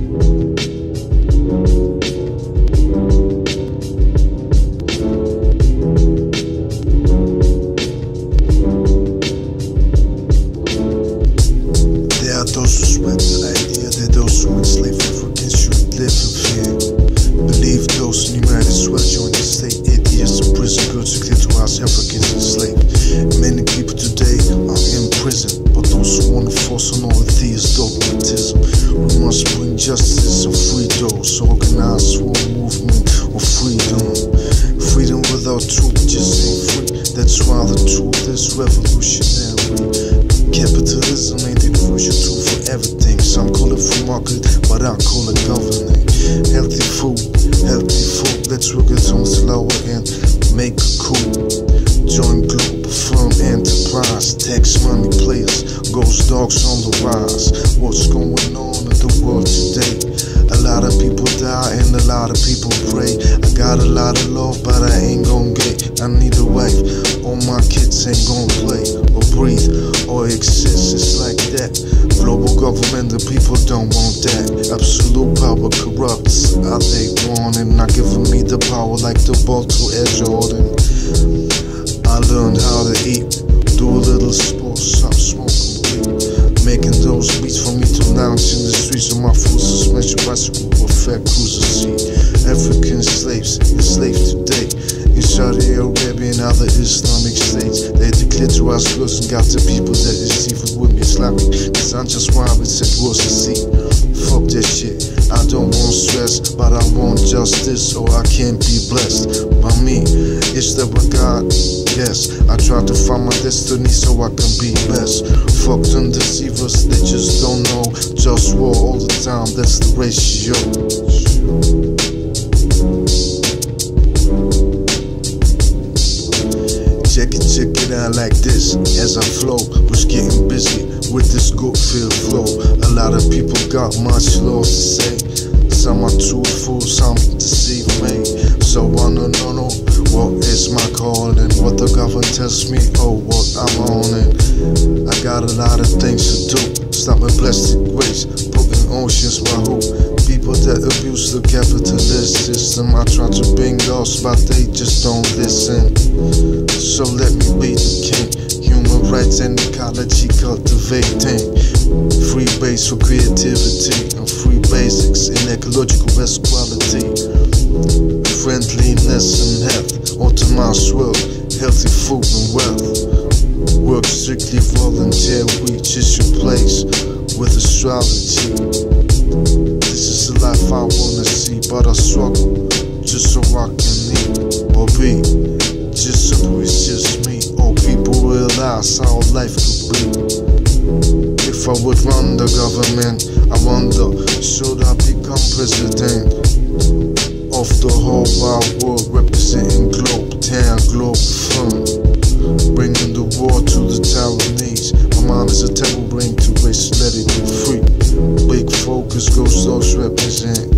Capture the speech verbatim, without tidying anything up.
There are those who sweat the idea, there are those who enslave Africans should live in fear. Believe those in United States joined the state, eight years in prison, girls to clear to house Africans enslaved. Many people today are in prison, but those who want to force on all of these dogmatism. We must bring justice and free those, organize for a movement of freedom. Freedom without truth just ain't free. That's why the truth is revolutionary. Capitalism ain't the crucial tool for everything. Some call it free market, but I call it governing. Healthy food, healthy food. Let's work it on slower and make it cool. Join global firm enterprise. Tax money players, ghost dogs on the rise. What's going on in the world today? A lot of people die and a lot of people pray. I got a lot of love, but I ain't gon' get. I need a wife, all my kids ain't gon' play or breathe or exist. It's like that. Global government, the people don't want that. Absolute power corrupts. Are they wanting? Not giving me the power like the ball to Air Jordan. I learned how to eat, do a little sports, stop smoking weed. Making those beats for me to lounge in the streets of my full suspension bicycle with fat cruiser seat. African slaves, enslaved today in Saudi Arabia and other Islamic states. They declare to us girls and got the people that deceive it with me Islamic. Cause I'm just why it said was to see. Fuck that shit, I don't want stress, but I want justice or I can't be blessed by me. Is that what God? Yes, I try to find my destiny so I can be best. Fuck them deceivers, they just don't know. Just war all the time, that's the ratio. Check it, check it out like this. As I flow, was getting busy with this good feel flow. A lot of people got much lost to say. Some are truthful, some deceive me. So I don't know what is my calling. What the government tells me, oh what I'm on it. I got a lot of things to do. Stop my plastic waste, putting oceans by who? People that abuse the capitalist system. I try to bring laws, but they just don't listen. So let me be the king. Human rights and ecology cultivating. Free base for creativity and free basics in ecological best quality. Friendliness and health, optimized world, healthy food and wealth. Work strictly volunteer, we just your place with astrology. This is the life I wanna see, but I struggle just so I can eat or be. Just so it's just me, or people realize how life could be. If I would run the government, I wonder, should I become president of the whole wide world, representing Globe Town, Globe Fun, bringing the war to the Taiwanese. My mind is a temple, bring to race, let it be free. Big focus, ghost dogs represent.